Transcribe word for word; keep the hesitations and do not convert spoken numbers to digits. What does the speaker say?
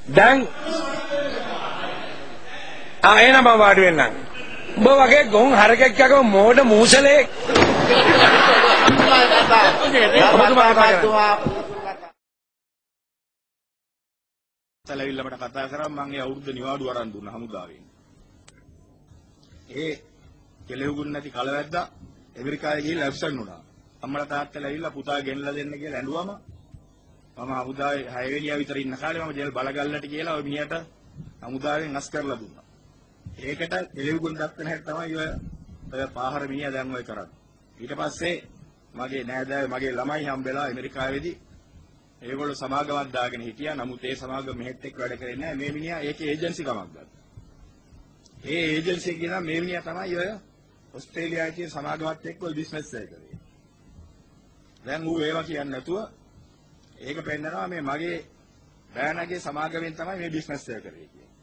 දැන් ආ එන මම වාඩි වෙන්නම්. උඹ වගේ ගොන් හරකෙක් යකෝ මෝඩ මූසලේ. තලවිල්ල මට කතා කරා මම ඒ අවුරුද්ද නිවාඩු අරන් දුන්නා හමුදාවෙන්. ඒ කෙලෙවුගුන් නැති කලවැද්දා ඇමරිකාවේ ගිහිල්ලා ඇබ්සන්ට් වුණා. අම්මලා තාත්තලා ඇවිල්ලා පුතා ගෙන්නලා දෙන්න කියලා ඇඬුවම මම හමුදාවේ හය වෙනියා විතර ඉන්න කාලේ මම ජෙල් බලගල්ලට කියලා ඔය මිනිහට හමුදාවෙන් අස් කරලා දුන්නා. ඒකට කෙලෙවුගුන් දක්වන හැටි තමයි ඔය ඔය පාහර මිනිහා දැන් ඔය කරන්නේ. ඊට පස්සේ මගේ නෑදෑයෝ මගේ ළමයි හම්බෙලා ඇමරිකාවේදී ඒගොල්ලෝ සමාගමක් දාගෙන හිටියා. නමුත් ඒ සමාගම මෙහෙත් එක්ක වැඩ කරන්නේ නැහැ. මේ මිනිහා ඒකේ ඒජන්සි කමක් ගත්තා. ඒ ඒජන්සි එක කියන මේ මිනිහා තමයි ඔය ඕස්ට්‍රේලියාවේ තියෙන සමාගමත් එක්ක ඔය බිස්නස් එක කරේ. දැන් ඌ ඒවා කියන්නේ නැතුව ඒක පෙන්නනවා මේ මගේ බෑනගේ සමාගමෙන් තමයි මේ බිස්නස් එක කරේ කියන්නේ.